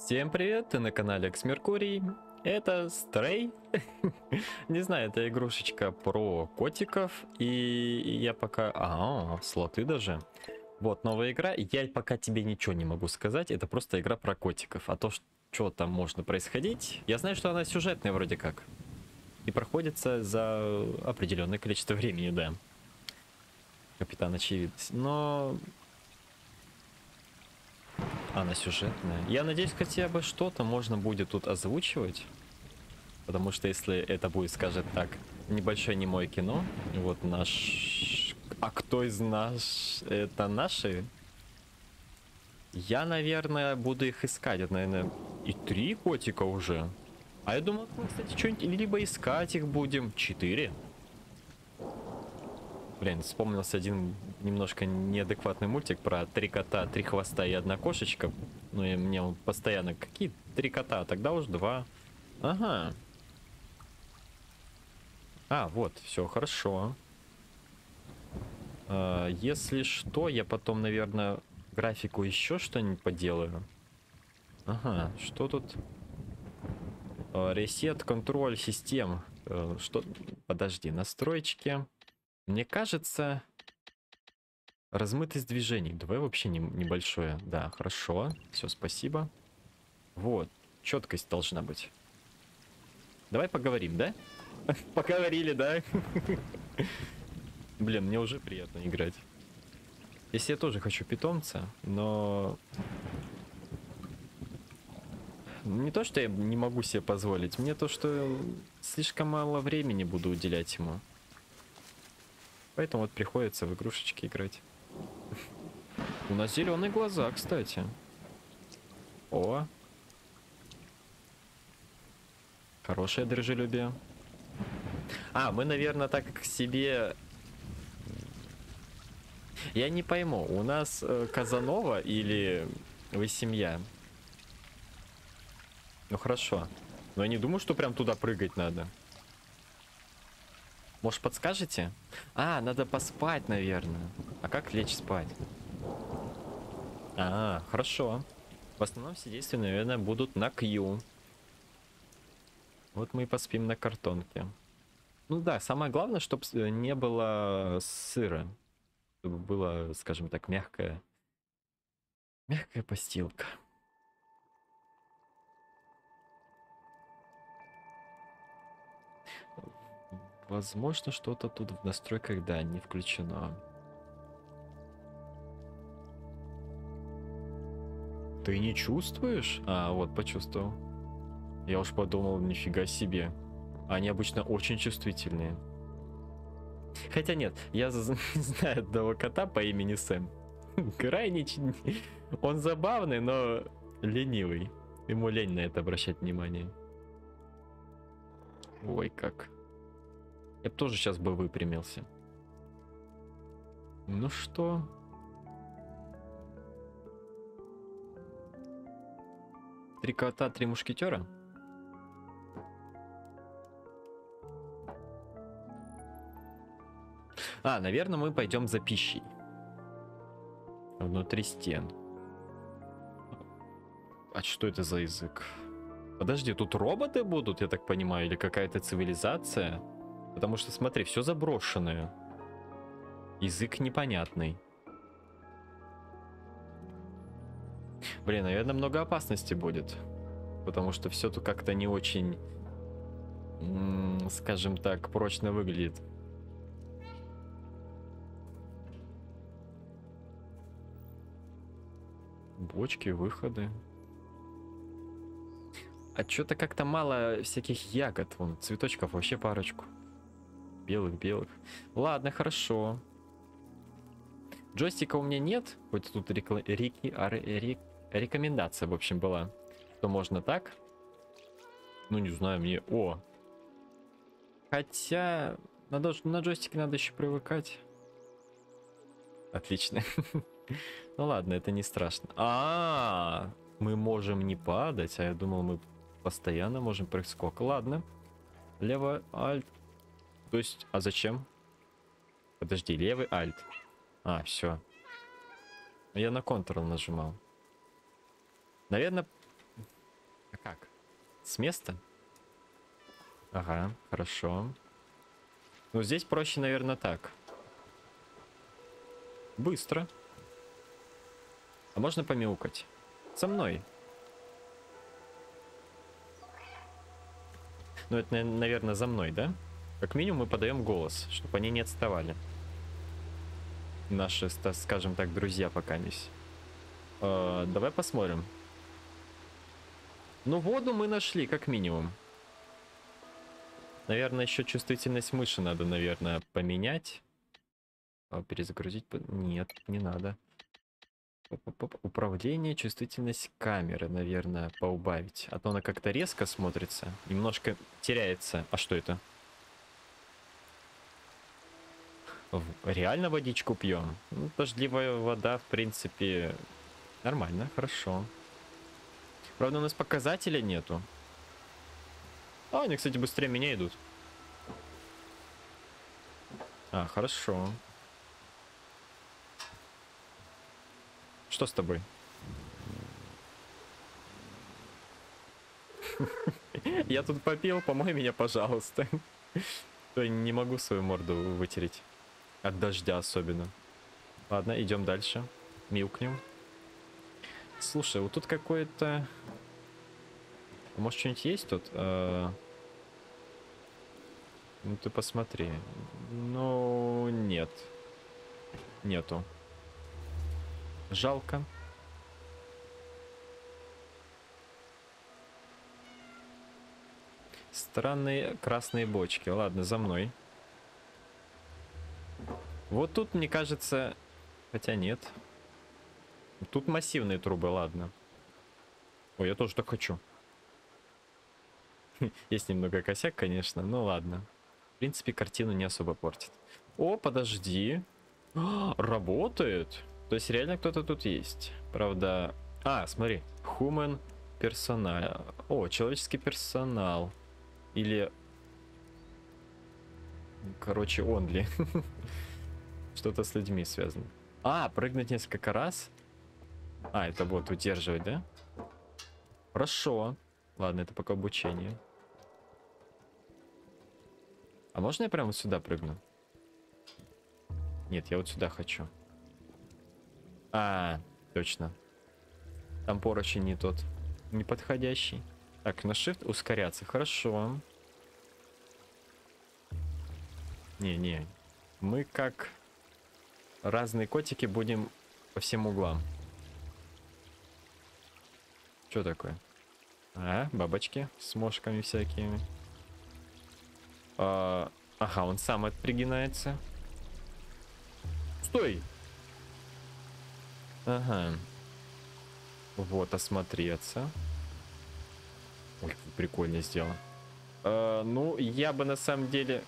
Всем привет, ты на канале X Меркурий. Это Stray. Не знаю, это игрушечка про котиков. И я пока... слоты даже. Вот новая игра. Я пока тебе ничего не могу сказать. Это просто игра про котиков. А то, что там можно происходить... Я знаю, что она сюжетная вроде как. И проходится за определенное количество времени, да. Капитан Очевидность. Но... Она сюжетная. Я надеюсь, хотя бы что-то можно будет тут озвучивать. Потому что если это будет, скажем так, небольшое немое кино, вот наш... А кто из нас? Это наши? Я, наверное, буду их искать. Это, наверное, и 3 котика уже. А я думал, мы, кстати, что-нибудь либо искать их будем. 4. Блин, вспомнился один немножко неадекватный мультик про 3 кота, 3 хвоста и 1 кошечка. Ну и мне он постоянно... Какие 3 кота? Тогда уж 2. Ага. Вот, все хорошо. Если что, я потом, наверное, графику еще что-нибудь поделаю. Ага, что тут? Ресет, контроль систем. Что? Подожди, настройки. Мне кажется, размытость движений. Давай вообще небольшое. Да, хорошо. Все, спасибо. Вот, четкость должна быть. Давай поговорим, да? Поговорили, да? Блин, мне уже приятно играть. Если я тоже хочу питомца, но... Не то, что я не могу себе позволить, мне то, что слишком мало времени буду уделять ему. Поэтому вот приходится в игрушечки играть. У нас зеленые глаза, кстати. О! Хорошее дружелюбие. Мы, наверное, так к себе... Я не пойму, у нас Казанова или вы семья? Ну хорошо. Но я не думаю, что прям туда прыгать надо. Может, подскажете? Надо поспать, наверное. А как лечь спать? Хорошо. В основном все действия, наверное, будут на Q. Вот мы и поспим на картонке. Ну да, самое главное, чтобы не было сыра. Чтобы было, скажем так, мягкая постилка. Возможно, что-то тут в настройках, да, не включено. Ты не чувствуешь? Вот, почувствовал. Я уж подумал, нифига себе. Они обычно очень чувствительные. Хотя нет, я знаю одного кота по имени Сэм. Крайне... Он забавный, но ленивый. Ему лень на это обращать внимание. Ой, как. Я бы тоже сейчас бы выпрямился. Ну что? Три кота, 3 мушкетера? Наверное, мы пойдем за пищей. Внутри стен. Что это за язык? Подожди, тут роботы будут, я так понимаю, или какая-то цивилизация? Потому что, смотри, все заброшенное. Язык непонятный. Блин, наверное, много опасности будет. Потому что все тут как-то не очень, скажем так, прочно выглядит. Бочки, выходы. Что-то как-то мало всяких ягод. Вон, цветочков вообще парочку. Белых. Ладно, хорошо. Джойстика у меня нет. Хоть тут рекомендация, в общем, была. Что можно так. Ну, не знаю, мне... Хотя... На джойстике надо еще привыкать. Отлично. Ну ладно, это не страшно. Мы можем не падать, а я думал, мы постоянно можем прыг-скок. Ладно. Лево, альт. То есть, зачем? Подожди, левый альт. Все. Я на Ctrl нажимал. Наверное, как? С места? Ага, хорошо. Ну, здесь проще, наверное, так. Быстро. А можно помяукать? Со мной. Ну, это, наверное, за мной, да? Как минимум мы подаем голос, чтобы они не отставали. Наши, скажем так, друзья пока здесь. Давай посмотрим. Ну, воду мы нашли, как минимум. Наверное, еще чувствительность мыши надо, наверное, поменять. Перезагрузить? Нет, не надо. Управление, чувствительность камеры, наверное, поубавить. А то она как-то резко смотрится. Немножко теряется. А что это? Реально водичку пьем? Ну, дождливая вода, в принципе, нормально, хорошо. Правда, у нас показателя нету. А, они, кстати, быстрее меня идут. А, хорошо. Что с тобой? Я тут попил, помой меня, пожалуйста. Я не могу свою морду вытереть. От дождя особенно. Ладно, идем дальше. Мяукнем. Слушай, вот тут какое-то... Может, что-нибудь есть тут? Ну, ты посмотри. Ну, нет. Нету. Жалко. Странные красные бочки. Ладно, за мной. Вот тут, мне кажется... Хотя нет. Тут массивные трубы, ладно. Ой, я тоже так хочу. Есть немного косяк, конечно, но ладно. В принципе, картину не особо портит. О, подожди. Работает. То есть реально кто-то тут есть. Правда... А, смотри. Human персонал. О, человеческий персонал. Или... Короче, only. Что-то с людьми связано. А, прыгнуть несколько раз? А, это вот удерживать, да? Хорошо. Ладно, это пока обучение. А можно я прямо сюда прыгну? Нет, я вот сюда хочу. А, точно. Там поручень не тот. Неподходящий. Так, на shift ускоряться. Хорошо. Не-не. Мы как разные котики будем по всем углам. Что такое? А, бабочки с мошками всякими. Ага, он сам отпригинается. Стой! Ага. Вот, осмотреться. Ой, прикольно сделано. Ну, я бы на самом деле...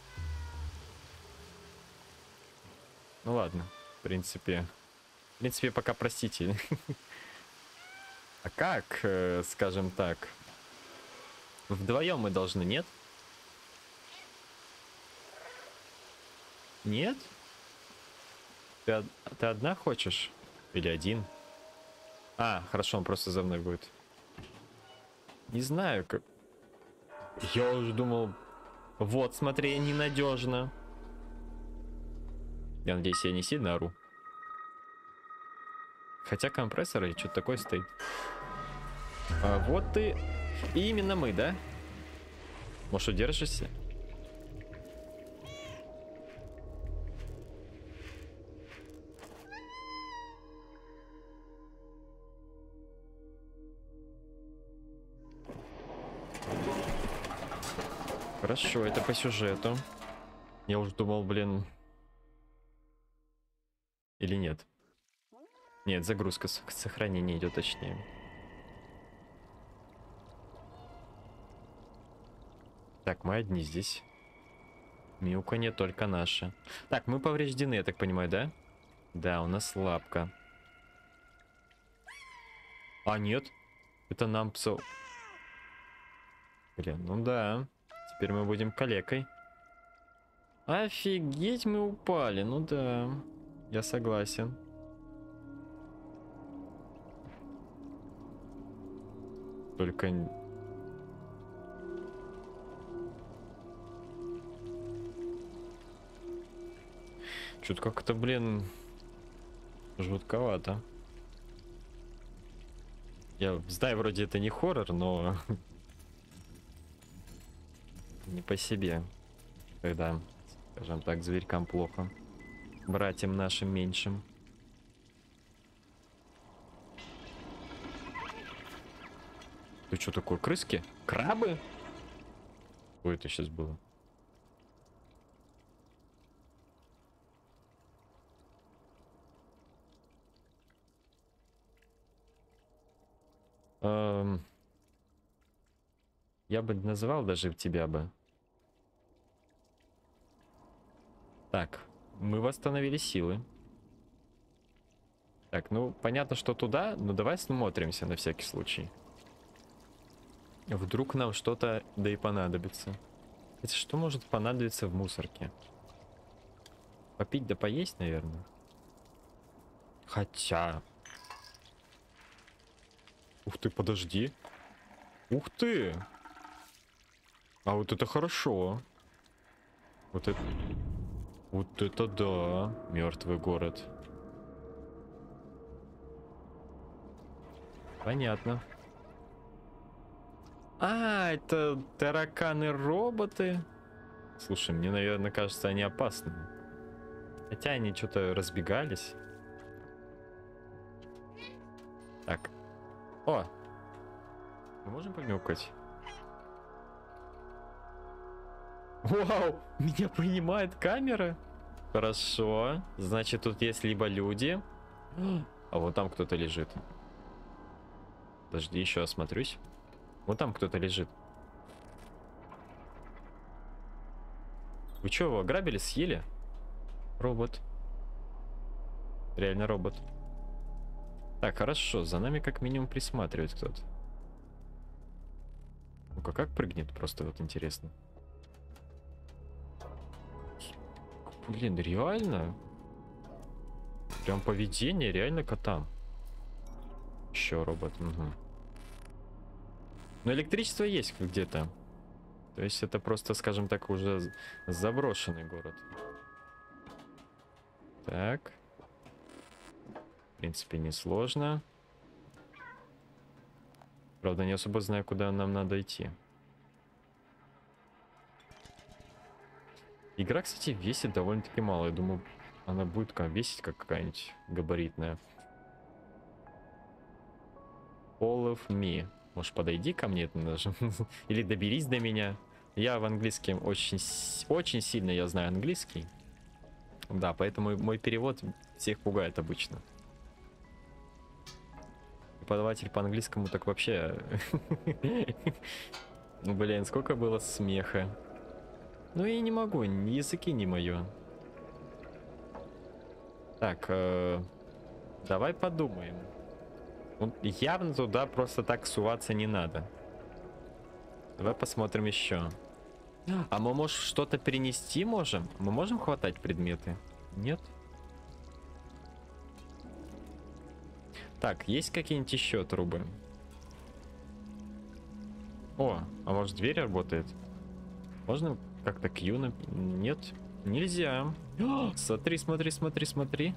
Ну ладно, в принципе, пока простите. А как, скажем так, вдвоем мы должны, нет? Нет? Ты одна хочешь? Или один? А, хорошо, он просто за мной будет. Не знаю, как... Я уже думал... Вот, смотри, ненадежно. Я надеюсь, я не сильно ору. Хотя компрессор или что-то такое стоит. А вот ты... И именно мы, да? Может, удержишься? Хорошо, это по сюжету. Я уже думал, блин... Или нет? Нет, загрузка, сохранение идет точнее. Так, мы одни здесь. Мяуканье только наше. Так, мы повреждены, я так понимаю, да? Да, у нас лапка. А, нет. Это нам псо... Блин, ну да. Теперь мы будем калекой. Офигеть, мы упали. Ну да. Я согласен. Только... Чё-то как-то, блин, жутковато. Я знаю, вроде это не хоррор, но не по себе. Когда, скажем так, зверькам плохо. Братьям нашим меньшим. Ты что такое, крыски? Крабы? Что это сейчас было? Я бы назвал даже тебя бы. Так, мы восстановили силы. Так, ну, понятно, что туда, но давай смотримся на всякий случай. Вдруг нам что-то да и понадобится. Это что может понадобиться в мусорке? Попить да поесть, наверное. Хотя... Ух ты, подожди. Ух ты! А вот это хорошо. Вот это... Вот это да. Мертвый город. Понятно. А, это тараканы-роботы. Слушай, мне, наверное, кажется, они опасны. Хотя они что-то разбегались. Так. О! Мы можем помюкать? Вау! Меня принимает камера? Хорошо. Значит, тут есть либо люди. А вот там кто-то лежит. Подожди, еще осмотрюсь. Вот там кто-то лежит. Вы что, его ограбили, съели? Робот. Реально робот. Так, хорошо, за нами как минимум присматривает кто-то. Ну-ка, как прыгнет, просто вот интересно. Блин, реально? Прям поведение реально кота. Еще робот, угу. Но электричество есть где-то. То есть это просто, скажем так, уже заброшенный город. Так. В принципе, несложно. Правда, не особо знаю, куда нам надо идти. Игра, кстати, весит довольно-таки мало. Я думаю, она будет весить как какая-нибудь габаритная. All of me. Может, подойди ко мне, это даже. Или доберись до меня. Я в английском очень сильно я знаю английский. Да, поэтому мой перевод всех пугает обычно. Преподаватель по английскому так вообще... Блин, сколько было смеха. Ну и не могу, языки не мое. Так, давай подумаем. Ну, явно туда просто так суваться не надо. Давай посмотрим еще. А мы, может, что-то перенести можем? Мы можем хватать предметы? Нет? Так, есть какие-нибудь еще трубы? О, а может дверь работает? Можно как-то Q? Нет, нельзя. О, смотри, смотри, смотри, смотри.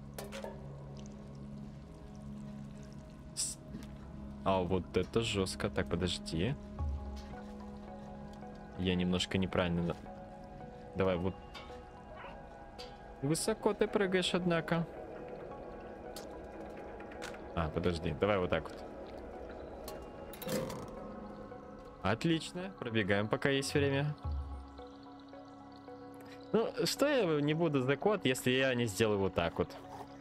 А вот это жестко. Так, подожди. Я немножко неправильно... Давай, вот. Высоко ты прыгаешь, однако. А, подожди. Давай вот так вот. Отлично. Пробегаем, пока есть время. Ну, что я не буду за код, если я не сделаю вот так вот.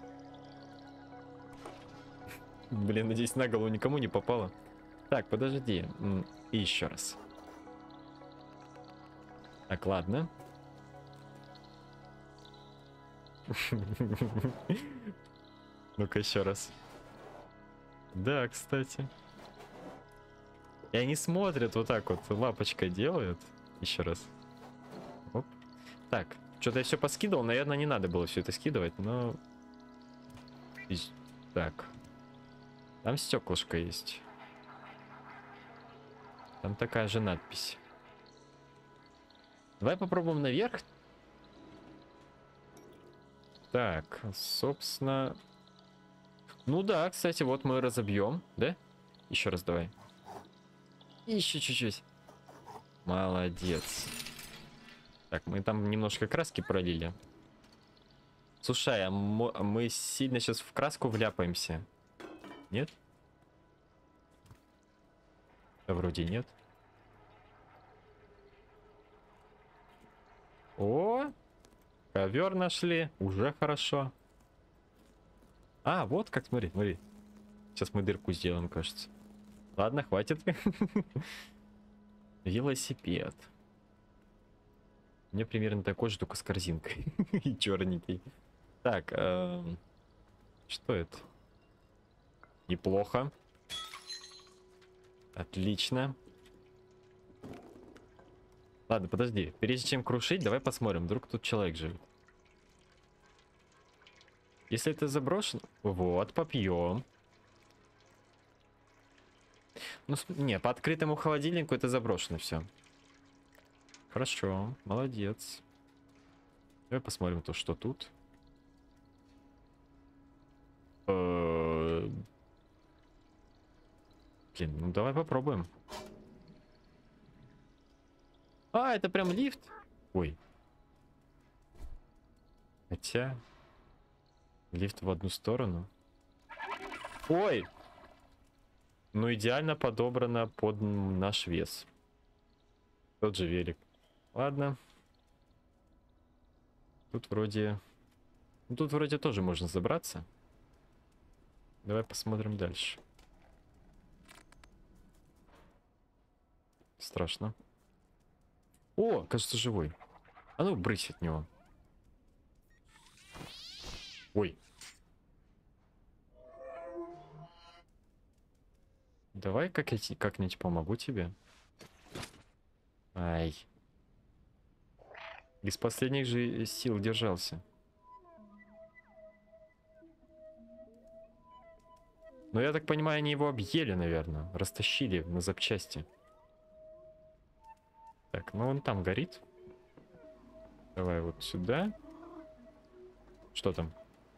Блин, надеюсь, на голову никому не попало. Так, подожди. И еще раз. Так, ладно. Ну-ка еще раз. Да, кстати. И они смотрят вот так вот, лапочкой делают. Еще раз. Оп. Так, что-то я все поскидывал. Наверное, не надо было все это скидывать, но... Так. Там стеклышко есть. Там такая же надпись. Давай попробуем наверх. Так, собственно... Ну да, кстати, вот мы разобьем, да? Еще раз давай. Еще чуть-чуть. Молодец. Так, мы там немножко краски пролили. Слушай, а мы сильно сейчас в краску вляпаемся? Нет? Да вроде нет. О, ковер нашли. Уже хорошо. А, вот как, смотри, смотри. Сейчас мы дырку сделаем, кажется. Ладно, хватит. Велосипед. У меня примерно такой же, только с корзинкой. И черненький. Так, что это? Неплохо. Отлично. Ладно, подожди. Прежде чем крушить, давай посмотрим. Вдруг тут человек живет. Если это заброшено... Вот, попьем. Ну, не, по открытому холодильнику это заброшено все. Хорошо, молодец. Давай посмотрим то, что тут. Блин, ну давай попробуем. А, это прям лифт? Ой. Хотя... Лифт в одну сторону. Ой! Ну, идеально подобрано под наш вес. Тот же велик. Ладно. Тут вроде... Ну, тут вроде тоже можно забраться. Давай посмотрим дальше. Страшно. О, кажется, живой. А ну, брысь от него. Ой. Давай как-нибудь помогу тебе. Ай. Из последних же сил держался. Но я так понимаю, они его объели, наверное. Растащили на запчасти. Так, ну он там горит. Давай вот сюда. Что там?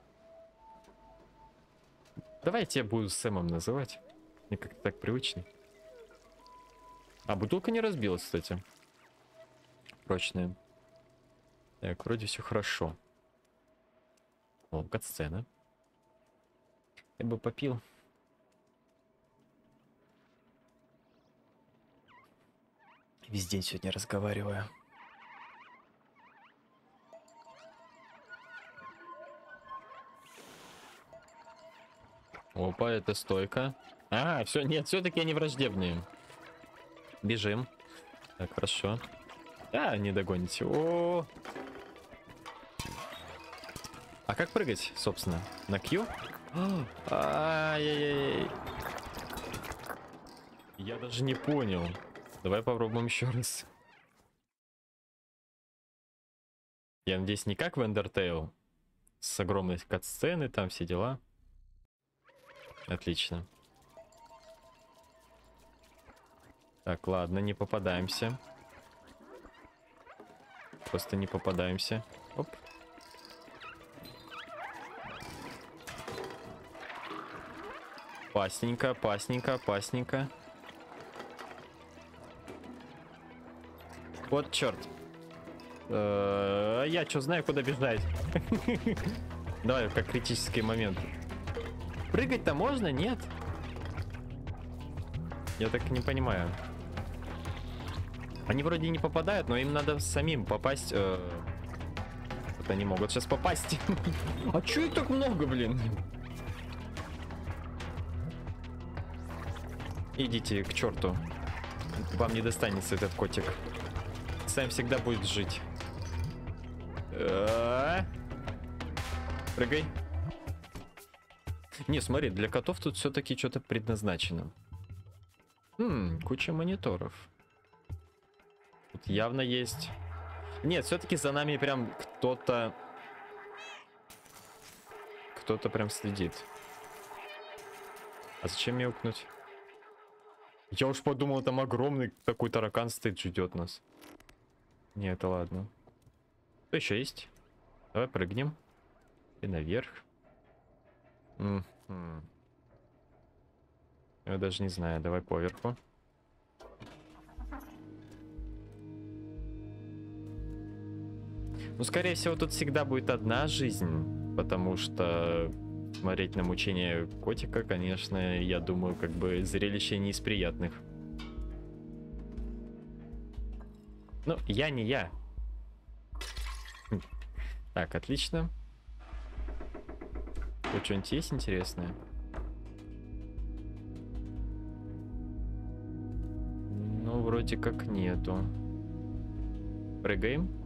Давай я тебя буду Сэмом называть. Мне как-то так привычно. А, бутылка не разбилась, кстати. Прочная. Так, вроде все хорошо. О, катсцена. Я бы попил. Весь день сегодня разговариваю. Опа, это стойка. А, все, нет, все-таки они враждебные. Бежим. Так, хорошо. А, не догоните. О. А как прыгать, собственно? На Q? Ай-яй-яй. Я даже не понял. Давай попробуем еще раз. Я надеюсь, не как в Undertale. С огромной катсцены, там все дела. Отлично. Так, ладно, не попадаемся. Просто не попадаемся. Оп. Пасненько, пасненько, пасненько. Вот черт. Я что знаю, куда бежать. Давай, как критический момент. Прыгать-то можно, нет? Я так не понимаю. Они вроде не попадают, но им надо самим попасть. Вот они могут сейчас попасть. А чё их так много, блин? Идите к черту. Вам не достанется этот котик. Сэм всегда будет жить. Прыгай. Не, смотри, для котов тут все-таки что-то предназначено. Куча мониторов. Тут явно есть... Нет, все-таки за нами прям кто-то... Кто-то прям следит. А зачем мяукнуть? Я уж подумал, там огромный такой таракан стоит, ждет нас. Не, это ладно. Что еще есть? Давай прыгнем. И наверх. Я даже не знаю, давай поверху. Ну, скорее всего, тут всегда будет одна жизнь, потому что смотреть на мучение котика, конечно, я думаю, как бы зрелище не из приятных. Ну, я не я. Так, отлично. Тут что-нибудь есть интересное? Ну, вроде как нету. Прыгаем.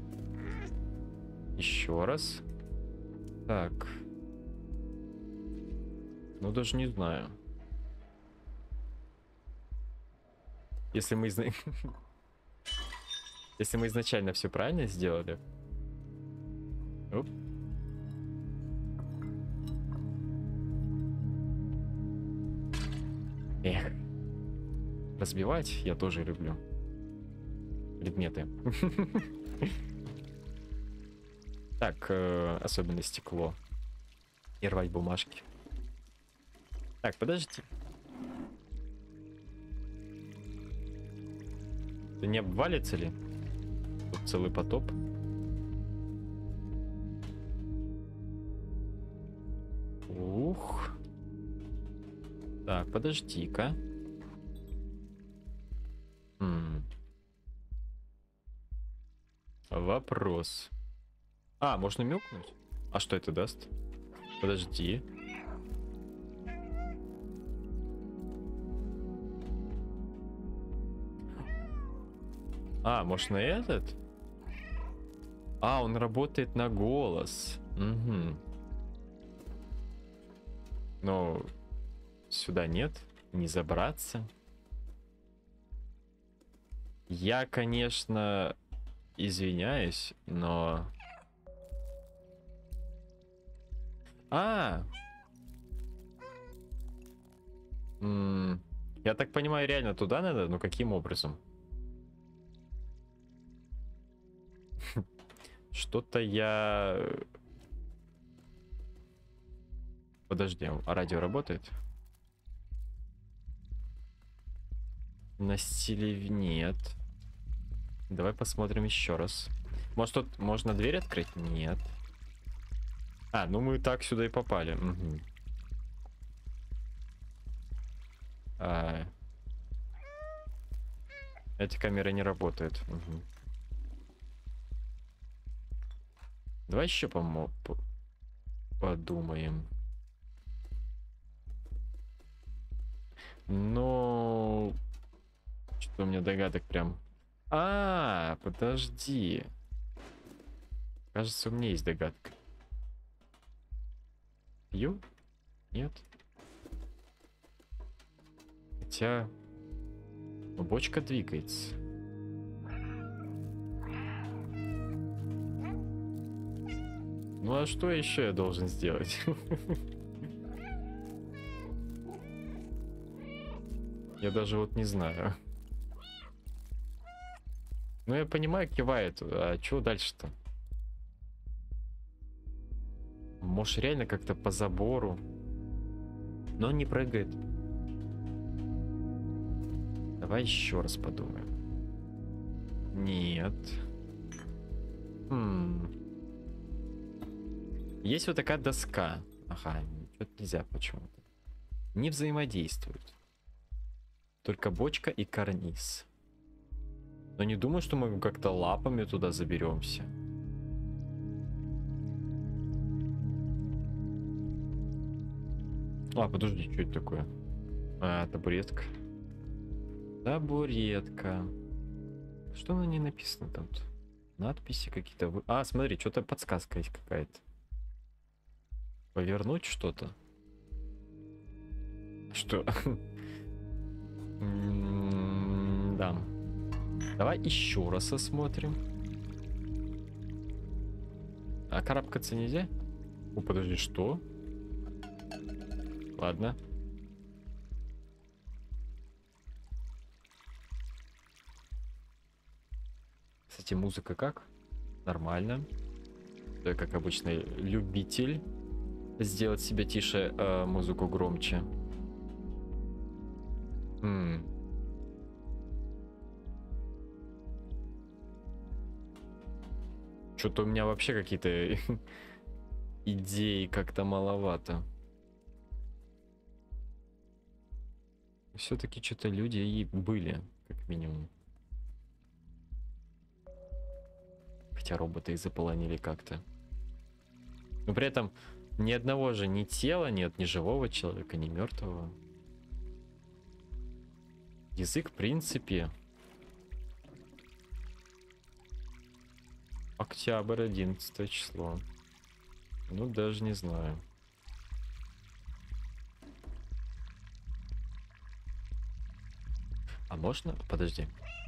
Еще раз. Так. Ну, даже не знаю. Если мы Если мы изначально все правильно сделали. Оп. Эх. Разбивать я тоже люблю. Предметы. Так, особенно стекло. И рвать бумажки. Так, подожди. Да не обвалится ли? Тут целый потоп. Ух. Так, подожди-ка. Вопрос. А, можно мяукнуть? А что это даст? Подожди. А, можно этот? А, он работает на голос. Угу. Но сюда нет, не забраться. Я, конечно, извиняюсь, но... Я так понимаю, реально туда надо? Ну каким образом? Что-то я... Подожди, а радио работает? На стиле нет. Давай посмотрим еще раз. Может, тут можно дверь открыть? Нет. А, ну мы так сюда и попали. Угу. Эти камеры не работают. Угу. Давай еще подумаем. Но... Что у меня догадок прям... Подожди. Кажется, у меня есть догадка. Пью? Нет. Хотя... Бочка двигается. Ну а что еще я должен сделать? Я даже вот не знаю. Ну я понимаю, кивает. А что дальше-то? Может реально как-то по забору. Но он не прыгает. Давай еще раз подумаем. Нет. Есть вот такая доска. Ага, что-то нельзя почему-то. Не взаимодействуют. Только бочка и карниз. Но не думаю, что мы как-то лапами туда заберемся. Подожди, что это такое? Табуретка. Табуретка. Что на ней написано там? Надписи какие-то. Смотри, что-то подсказка есть какая-то. Повернуть что-то? Что? Да. Давай еще раз осмотрим. А карабкаться нельзя? Подожди, что? Ладно. Кстати, музыка как? Нормально. Я, как обычный любитель сделать себе тише, музыку громче. Что-то у меня вообще какие-то идеи как-то маловато. Все-таки что-то люди и были, как минимум. Хотя роботы и заполонили как-то. Но при этом ни одного же ни тела нет, ни живого человека, ни мертвого. Язык, в принципе. Октябрь, 11 число. Ну, даже не знаю. А можно? Подожди.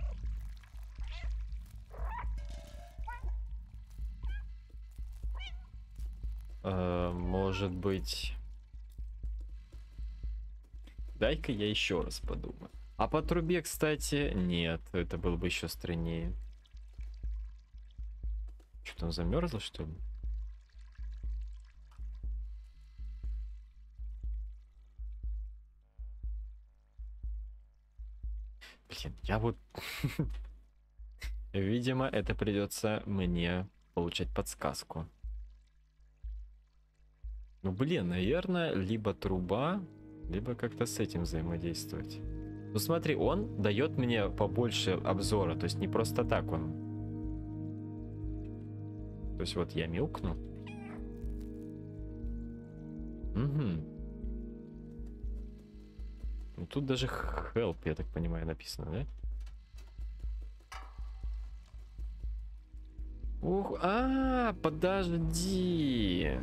Может быть... Дай-ка я еще раз подумаю. А по трубе, кстати, нет. Это было бы еще страннее. Что там, замерзло, что ли? Блин, я вот... Видимо, это придется мне получать подсказку. Ну, блин, наверное, либо труба, либо как-то с этим взаимодействовать. Ну, смотри, он дает мне побольше обзора, то есть не просто так он. То есть вот я мяукну. Угу. Ну, тут даже help, я так понимаю, написано, да? Ух, подожди.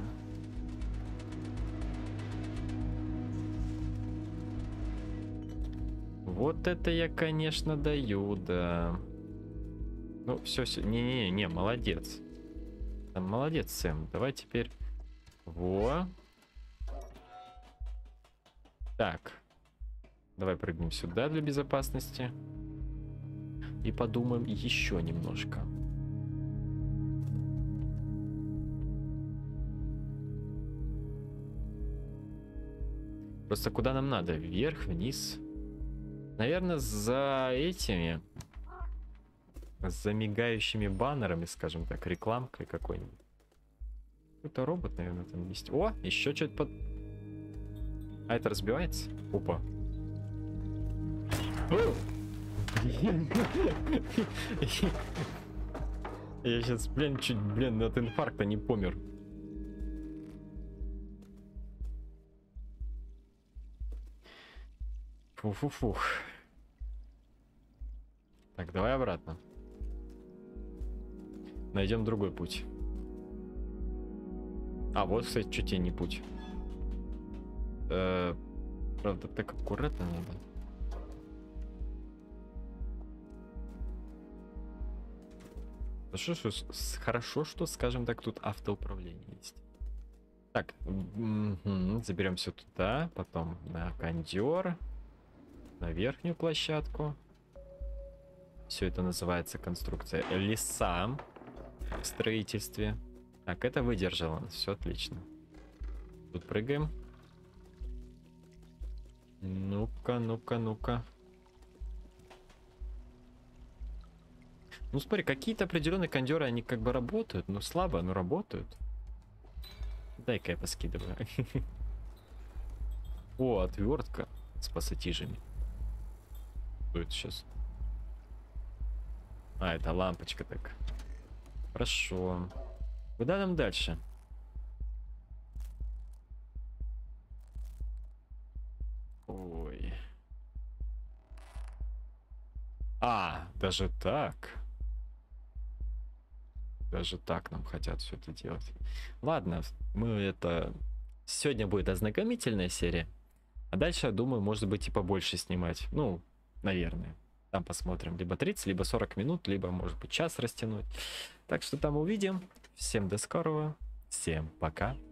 Вот это я, конечно, даю, да. Ну, все, не, молодец. Там, молодец, Сэм. Давай теперь. Во. Так. Давай прыгнем сюда для безопасности. И подумаем еще немножко. Просто куда нам надо? Вверх, вниз. Наверное, за этими... За мигающими баннерами, скажем так, рекламкой какой-нибудь. Какой-то робот, наверное, там есть. О, еще что-то под... А это разбивается? Опа. Блин. Я сейчас, блин, чуть, блин, от инфаркта не помер. Фух. Так, давай обратно. Найдем другой путь. А, вот, кстати, чуть не путь. Правда, так аккуратно надо. Хорошо, что, скажем так, тут автоуправление есть. Так, заберем все туда, потом на кондер, на верхнюю площадку. Все это называется конструкция леса в строительстве. Так, это выдержало, все отлично. Тут прыгаем. Ну-ка. Ну смотри, какие-то определенные кондеры, они как бы работают, но слабо, но работают. Дай-ка я поскидываю. О, отвертка с пассатижами. Что это сейчас? А, это лампочка так. Хорошо. Куда нам дальше? Ой. Даже так. Даже так нам хотят все это делать. Ладно, мы это... Сегодня будет ознакомительная серия. А дальше, я думаю, может быть и побольше снимать. Ну, наверное. Там посмотрим. Либо 30, либо 40 минут, либо, может быть, час растянуть. Так что там увидим. Всем до скорого. Всем пока.